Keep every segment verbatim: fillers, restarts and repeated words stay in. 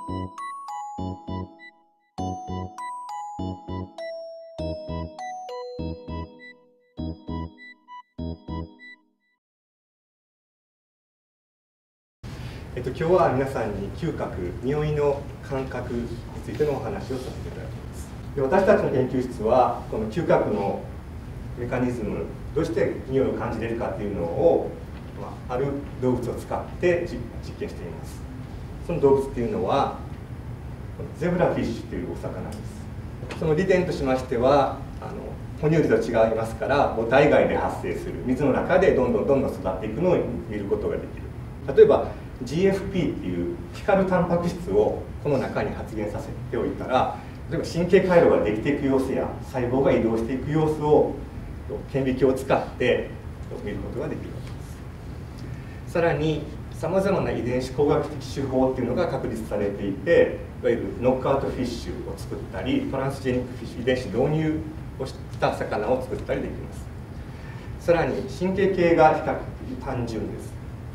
えっと、今日は皆さんに嗅覚、匂いの感覚についてのお話をさせていただきます。で、私たちの研究室はこの嗅覚のメカニズム、どうして匂いを感じれるかっていうのを、まあ、ある動物を使って実験しています。その動物っていうのはゼブラフィッシュというお魚です。その利点としましては、あの哺乳類と違いますから、母体外で発生する水の中でどんどんどんどん育っていくのを見ることができる。例えば ジーエフピー っていう光るタンパク質をこの中に発現させておいたら、例えば神経回路ができていく様子や細胞が移動していく様子を顕微鏡を使って見ることができるわけです。さらにさまざまな遺伝子工学的手法っていうのが確立されていて、いわゆるノックアウトフィッシュを作ったり、トランスジェニックフィッシュ遺伝子導入をした魚を作ったりできます。さらに神経系が比較的単純です。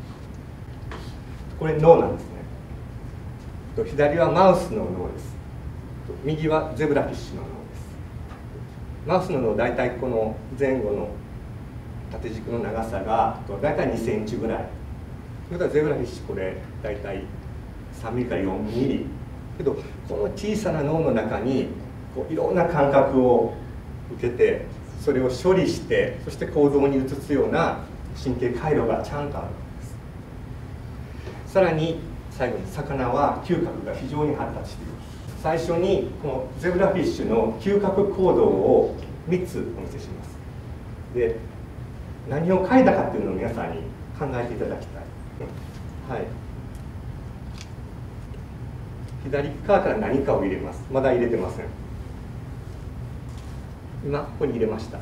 これ脳なんですね。左はマウスの脳です。右はゼブラフィッシュの脳です。マウスの脳、大体この前後の縦軸の長さが大体にセンチぐらい。それからゼブラフィッシュ、これ大体さんミリからよんミリ。けどこの小さな脳の中にこういろんな感覚を受けて、それを処理して、そして行動に移すような神経回路がちゃんとある。さらに最後に魚は嗅覚が非常に発達しています。最初にこのゼブラフィッシュの嗅覚行動をみっつお見せします。で、何を嗅いだかっていうのを皆さんに考えていただきたい。はい。左側から何かを入れます。まだ入れてません。今ここに入れました。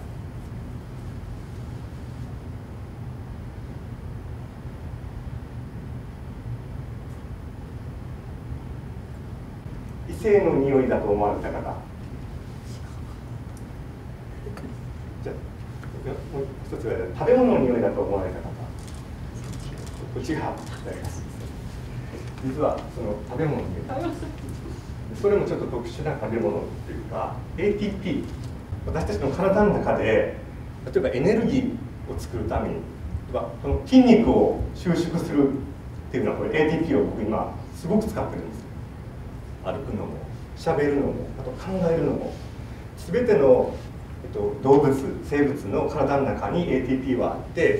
異性の匂いだと思われた方。じゃあもう一つは食べ物の匂いだと思われた方。こっちが実はその食べ物の匂い。それもちょっと特殊な食べ物っていうか エーティーピー、 私たちの体の中で例えばエネルギーを作るためにこの筋肉を収縮するっていうのはこれ エーティーピー を僕今すごく使ってるんです。歩くのも喋るのもあと考えるのも全ての、えっと、動物生物の体の中に エーティーピー はあって、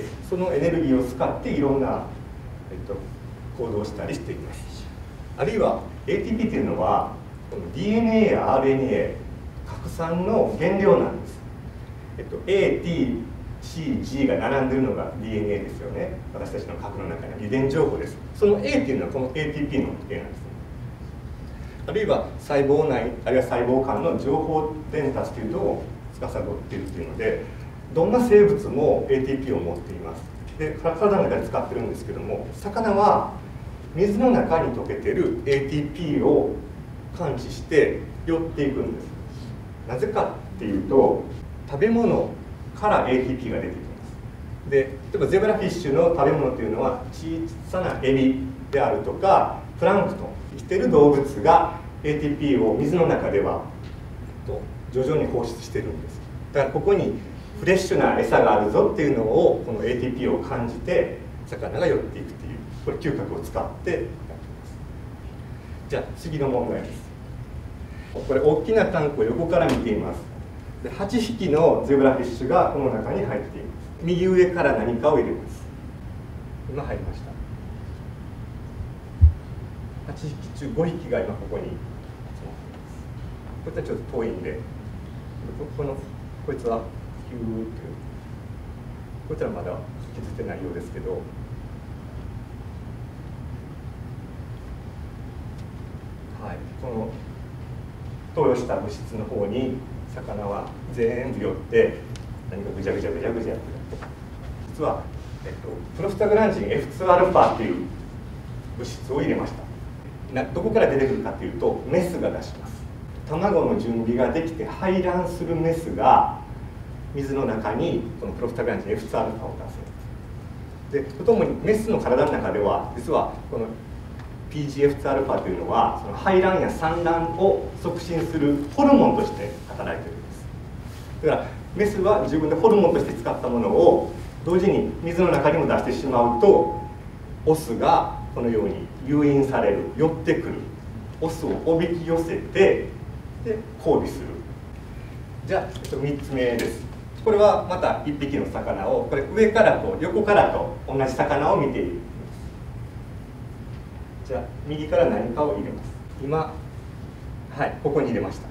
そのエネルギーを使っていろんな、えっと、行動をしたりしています。あるいは エーティーピー というのはこの ディーエヌエー や アールエヌエー 核酸の原料なんです。えっと、エーティーシージー が並んでいるのが ディーエヌエー ですよね。私たちの核の中に遺伝情報です。その A っていうのはこの エーティーピー の A なんですね。あるいは細胞内あるいは細胞間の情報伝達というのを司っているというので、どんな生物も エーティーピー を持っています。で、体の中で使ってるんですけども、魚は水の中に溶けてる エーティーピー を感知して寄っていくんです。なぜかっていうと、食べ物から エーティーピー が出てきます。で、例えばゼブラフィッシュの食べ物というのは小さなエビであるとかプランクトン、生きている動物が エーティーピー を水の中では徐々に放出してるんです。だからここにフレッシュな餌があるぞっていうのをこの エーティーピー を感じて魚が寄っていくっていう、これ嗅覚を使ってやっています。じゃあ次の問題です。これ大きなタンクを横から見ています。ではちひきのゼブラフィッシュがこの中に入っています。右上から何かを入れます。今入りました。はちひき中ごひきが今ここに集まっています。こいつはちょっと遠いんで、このこいつはヒューっていう、こいつはまだ気づいてないようですけど、はい、この投与した物質の方に魚は全部寄って何かぐちゃぐちゃぐちゃぐちゃやってる。実は、えっと、プロスタグランジン エフツーアルファ という物質を入れました。などこから出てくるかというと、メスが出します。卵の準備ができて排卵するメスが水の中にこのプロスタグランジン エフツーアルファ を出す。でとともにメスの体の中では実はこのピージーエフツーアルファ というのはその排卵や産卵を促進するホルモンとして働いているんです。だからメスは自分でホルモンとして使ったものを同時に水の中にも出してしまうと、オスがこのように誘引される、寄ってくる、オスをおびき寄せてで交尾する。じゃあ、えっと、みっつめです。これはまたいっぴきの魚を、これ上からと横からと同じ魚を見ている。じゃあ右から何かを入れます。今、はい、ここに入れました。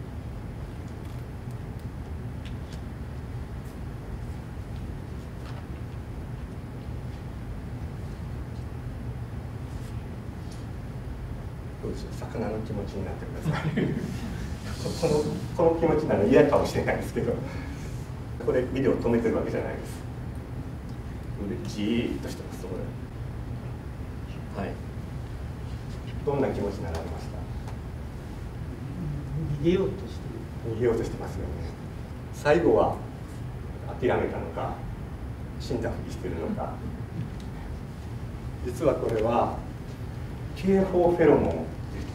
どうでしょう、魚の気持ちになってください。このこの気持ちなの嫌かもしれないですけど、これビデオ止めてるわけじゃないです。じーっとしてます。これ、はい、どんな気持ちになられました？ 逃げようとしてる。逃げようとしてますよね。最後は諦めたのか、死んだふりしてるのか。実はこれは警報フェロモンを言います。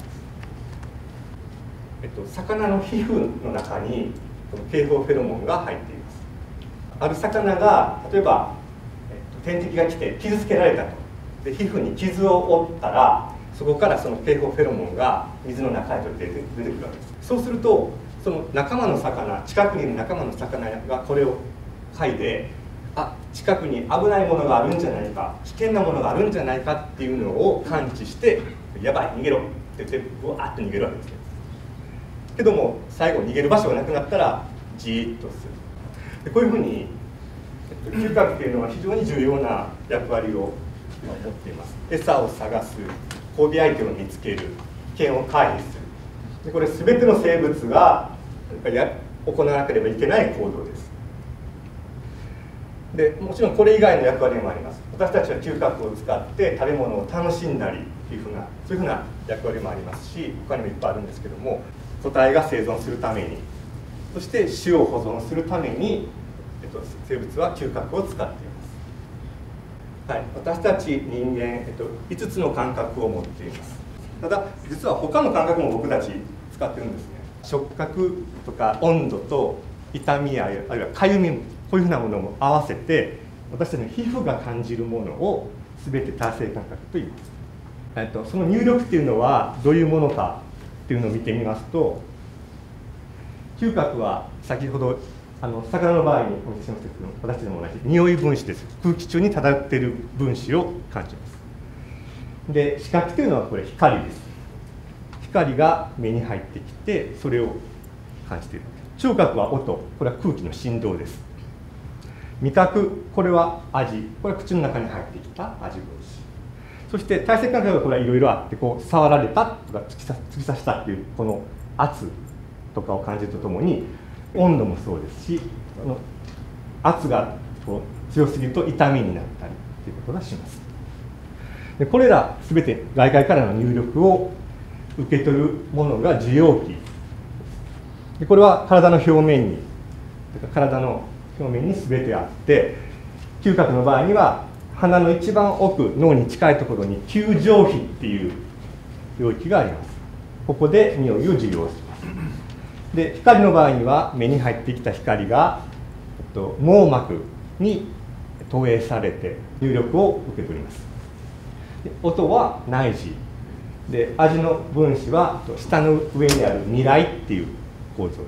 えっと、魚の皮膚の中にこの警報フェロモンが入っています。ある魚が例えば、えっと、天敵が来て傷つけられたと。で皮膚に傷を負ったら、そこからその警報フェロモンが水の中へと出て出てくるわけです。そうするとその仲間の魚、近くにいる仲間の魚がこれを嗅いで、あ、近くに危ないものがあるんじゃないか、危険なものがあるんじゃないかっていうのを感知して、やばい逃げろって言ってブワーッと逃げるわけですね。けども最後逃げる場所がなくなったらじーっとする。でこういうふうに、えっと、嗅覚っていうのは非常に重要な役割を持っています。餌を探す、交尾相手を見つける、危険を回避する。でこれ全ての生物がや行わなければいけない行動です。でもちろんこれ以外の役割もあります。私たちは嗅覚を使って食べ物を楽しんだりっていうふうな、そういうふうな役割もありますし、他にもいっぱいあるんですけども、個体が生存するために、そして種を保存するために、えっと、生物は嗅覚を使っています。はい、私たち人間、えっと、いつつの感覚を持っています。ただ実は他の感覚も僕たち使ってるんですね。触覚とか温度と痛みやあるいはかゆみ、こういうふうなものも合わせて私たちの皮膚が感じるものを全て多性感覚と言います。えっと、その入力っていうのはどういうものかっていうのを見てみますと、嗅覚は先ほどあの魚の場合にお見せしましたけど、私たちも同じ匂い分子です。空気中に漂っている分子を感じます。で視覚というのはこれ光です。光が目に入ってきてそれを感じている。聴覚は音、これは空気の振動です。味覚、これは味、これは口の中に入ってきた味分子。そして体性感覚はこれはいろいろあって、こう触られたとか突き刺突き刺したっていうこの圧とかを感じるとともに、温度もそうですし、あの圧がこう強すぎると痛みになったりということがします。でこれらすべて外界からの入力を受け取るものが受容器で、これは体の表面に体の表面にすべてあって、嗅覚の場合には鼻の一番奥、脳に近いところに嗅上皮っていう領域があります。ここで匂いを受容します。で光の場合には目に入ってきた光が、えっと、網膜に投影されて入力を受け取ります。で音は内耳で、味の分子は下の上にある味蕾っていう構造です。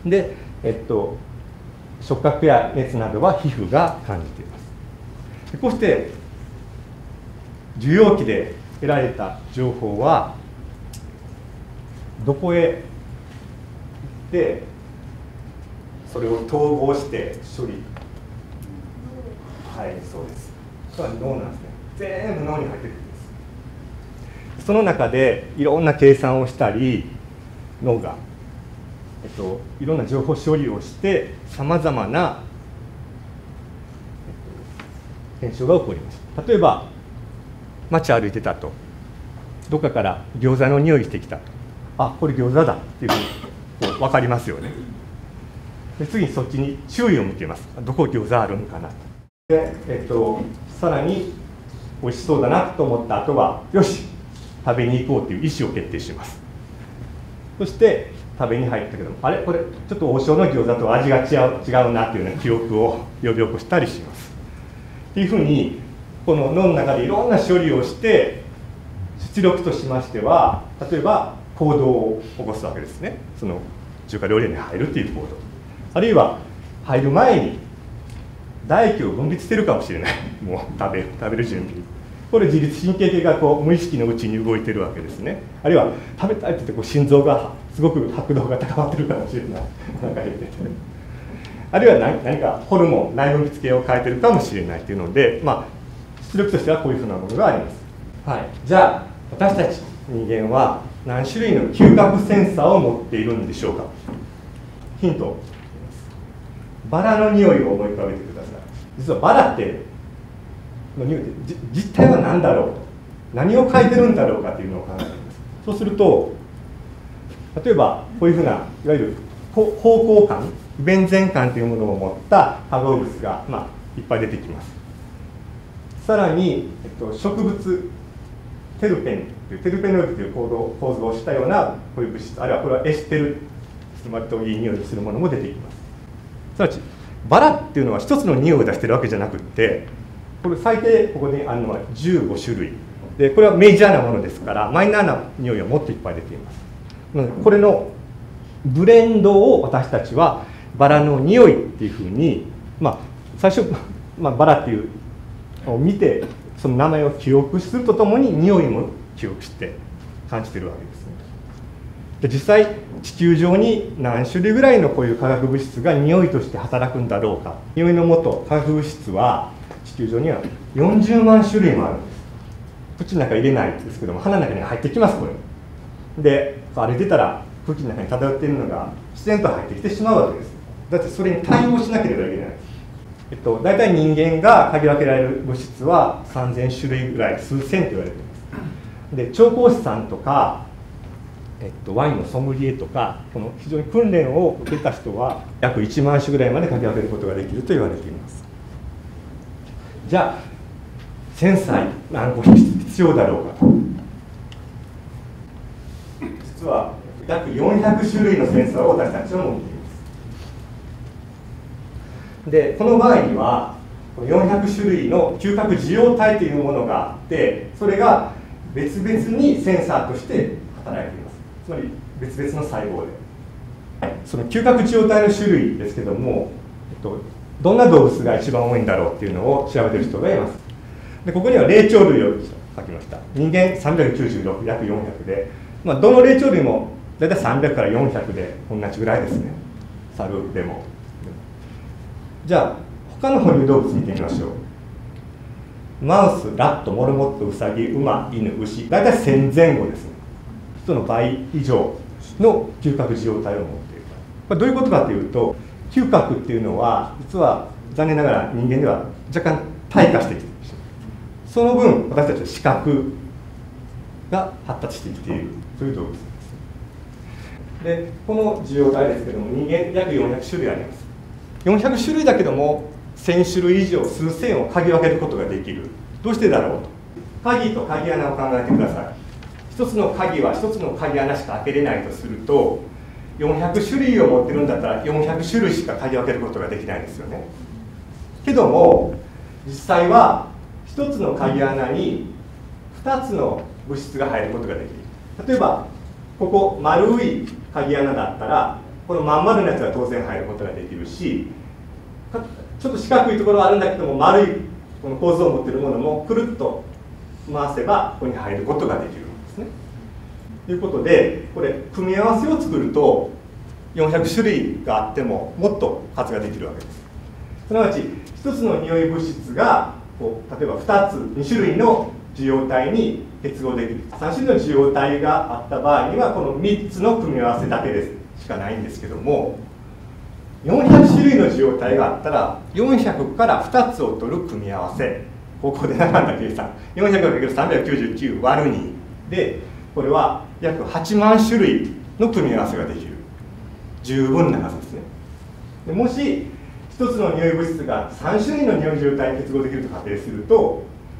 で、えっと、触覚や熱などは皮膚が感じています。でこうして受容器で得られた情報はどこへ行ってそれを統合して処理、はい、そうです。これは脳なんですね。全部脳に入ってくるんです。その中でいろんな計算をしたり、脳が、えっと、いろんな情報処理をしてさまざまな、えっと、現象が起こります。例えば街歩いてたと、どっかから餃子の匂いしてきたと、あ、これ餃子だっていうふうにこう分かりますよね。で次にそっちに注意を向けます。どこ餃子あるのかなと。で、えっと、さらに美味しそうだなと思った後はよし食べに行こうという意思を決定します。そして食べに入ったけども、あれこれちょっと王将の餃子と味が違う違うなというような記憶を呼び起こしたりします。っていうふうにこの脳の中でいろんな処理をして出力としましては、例えば行動を起こすわけですね。その中華料理に入るという行動、あるいは入る前に唾液を分泌してるかもしれないもう食べる食べる準備、これ自律神経系がこう無意識のうちに動いてるわけですね。あるいは食べたいって言ってこう心臓がすごく拍動が高まってるかもしれないなんか言ってて、あるいは何何かホルモン内分泌系を変えてるかもしれないっていうので、まあ出力としてはこういうふうなものがあります。はい、じゃあ私たち人間は何種類の嗅覚センサーを持っているんでしょうか。ヒント、バラの匂いを思い浮かべてください。実はバラっての匂いって実態は何だろう、何を嗅いでるんだろうかというのを考えています。そうすると例えばこういうふうないわゆる方向感、弁前感というものを持った化合物が、まあ、いっぱい出てきます。さらに、えっと、植物テルペンというテルペノイドという構造構造をしたようなこういう物質、あるいはこれはエステル、割といい匂いをするものも出てきます。すなわちバラっていうのは一つの匂いを出してるわけじゃなくって、これ最低ここにあるのはじゅうごしゅるいで、これはメジャーなものですからマイナーな匂いはもっといっぱい出ています。これのブレンドを私たちはバラの匂いっていうふうに、まあ、最初、まあ、バラっていうのを見てその名前を記憶するとともに匂いも記憶して感じているわけですね。で実際地球上に何種類ぐらいのこういう化学物質が匂いとして働くんだろうか。匂いの元化学物質は地球上にはよんじゅうまんしゅるいもあるんです。口の中入れないんですけども鼻の中に入ってきます。これで歩いてたら空気の中に漂っているのが自然と入ってきてしまうわけです。だってそれに対応しなければいけない。えっと、大体人間が嗅ぎ分けられる物質はさんぜんしゅるいぐらい、数千と言われています。で調香師さんとか、えっと、ワインのソムリエとかこの非常に訓練を受けた人は約いちまんしゅぐらいまで嗅ぎ分けることができると言われています。じゃあセンサー何個必要だろうかと。実は約よんひゃくしゅるいのセンサーを私たちは持っています。でこの場合にはよんひゃくしゅるいの嗅覚受容体というものがあって、それが別々にセンサーとして働いています。つまり別々の細胞で、その嗅覚受容体の種類ですけども、えっと、どんな動物が一番多いんだろうっていうのを調べている人がいます。でここには霊長類を書きました。人間さんびゃくきゅうじゅうろく、約よんひゃくで、まあ、どの霊長類も大体さんびゃくからよんひゃくで同じぐらいですね。猿でも。じゃあ他の哺乳動物見てみましょう。マウス、ラット、モルモット、ウサギ、馬、犬、牛、大体せんぜん後ですね。人の倍以上の嗅覚受容体を持っている。これどういうことかというと、嗅覚っていうのは実は残念ながら人間では若干退化してきている。その分私たちは視覚が発達してきているという動物です。でこの受容体ですけども、人間約よんひゃくしゅるいあります。よんひゃくしゅるいだけどもせんしゅるい以上、数千を嗅ぎ分けることができる。どうしてだろうと。鍵と鍵穴を考えてください。一つの鍵は一つの鍵穴しか開けれないとすると、よんひゃくしゅるいを持ってるんだったらよんひゃくしゅるいしか嗅ぎ分けることができないですよね。けども実際は一つの鍵穴にふたつの物質が入ることができる。例えばここ丸い鍵穴だったらこのまん丸なやつが当然入ることができるし、ちょっと四角いところはあるんだけども丸いこの構造を持っているものもくるっと回せばここに入ることができるんですね。ということでこれ組み合わせを作るとよんひゃくしゅるいがあってももっと数ができるわけです。すなわちひとつの匂い物質がこう例えばふたつ、にしゅるいの受容体に結合できる。さんしゅるいの受容体があった場合にはこのみっつの組み合わせだけですしかないんですけども、よんひゃくしゅるいの受容体があったらよんひゃくからふたつを取る組み合わせ、ここで習った計算 よんひゃくかけるさんびゃくきゅうじゅうきゅうわるにで、これは約はちまんしゅるいの組み合わせができる。十分な数ですね。でもしひとつの匂い物質がさんしゅるいの匂い受容体に結合できると仮定すると、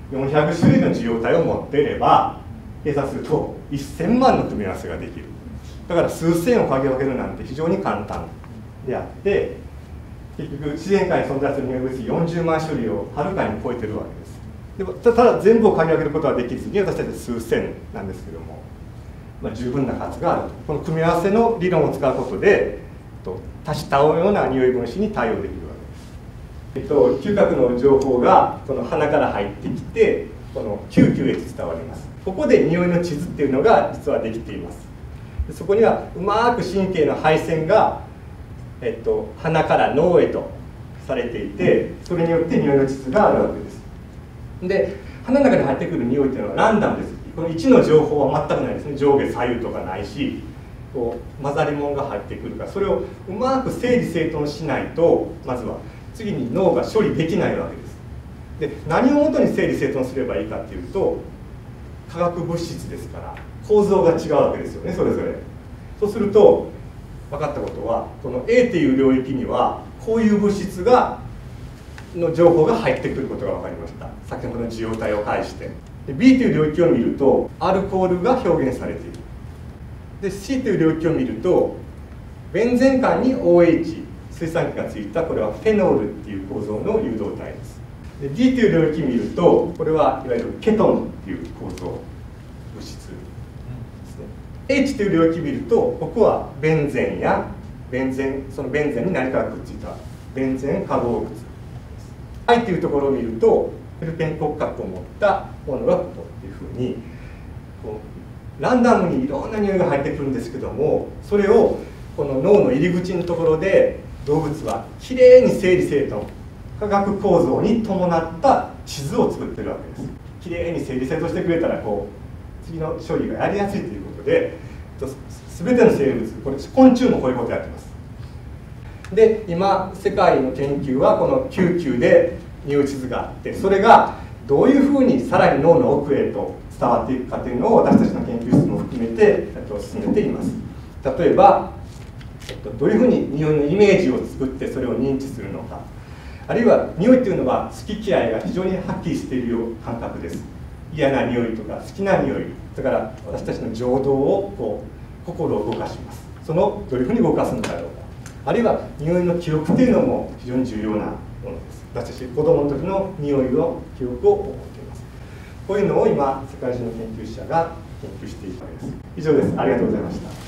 よんひゃくしゅるいの受容体を持っていれば計算するとせんまんの組み合わせができる。だから数千を嗅ぎ分けるなんて非常に簡単であって、結局自然界に存在する匂い物質よんじゅうまん種類をはるかに超えてるわけです。でもただ全部を嗅ぎ分けることはできずに、私たちは数千なんですけども、まあ、十分な数があると。この組み合わせの理論を使うことで多種多様な匂い分子に対応できるわけです。えっと、嗅覚の情報がこの鼻から入ってきて、この嗅球へと伝わります。ここで匂いの地図っていうのが実はできています。でそこにはうまく神経の配線が、えっと、鼻から脳へとされていて、それによって匂いの地図があるわけです。で鼻の中に入ってくる匂いっていうのはランダムです。このいちの情報は全くないですね。上下左右とかないし、こう混ざり物が入ってくるから、それをうまく整理整頓しないと、まずは次に脳が処理できないわけです。で何をもとに整理整頓すればいいかっていうと、化学物質ですから構造が違うわけですよね、それぞれ。そうすると分かったことは、この A という領域にはこういう物質がの情報が入ってくることが分かりました。先ほどの受容体を介して。で B という領域を見るとアルコールが表現されている。で C という領域を見るとベンゼン間に オーエイチ 水酸基がついた、これはフェノールっていう構造の誘導体です。で D という領域を見ると、これはいわゆるケトンっていう構造物質ですね。 H という領域を見ると、ここはベンゼンやベンゼン、そのベンゼンに何かがくっついたベンゼン化合物です。 I というところを見ると、フェルペン骨格を持ったものがここっていうふうにこうランダムにいろんな匂いが入ってくるんですけども、それをこの脳の入り口のところで動物はきれいに整理整頓、化学構造に伴った地図を作ってるわけです。きれいに整理整頓してくれたら、こう次の処理がやりやすいということで、全ての生物、これ昆虫もこういうことやってます。で今世界の研究はこの嗅球で匂い地図があって、それがどういうふうにさらに脳の奥へと伝わっていくかというのを私たちの研究室も含めて進めています。例えばどういうふうに匂いのイメージを作ってそれを認知するのか、あるいは匂いというのは好き嫌いが非常にはっきりしているような感覚です。嫌な匂いとか好きな匂い、だから私たちの情動をこう心を動かします。そのどういうふうに動かすのだろうか、あるいは匂いの記憶というのも非常に重要なものです。私たち子供の時の匂いの記憶を持っています。こういうのを今世界中の研究者が研究しているわけです。以上です。ありがとうございました。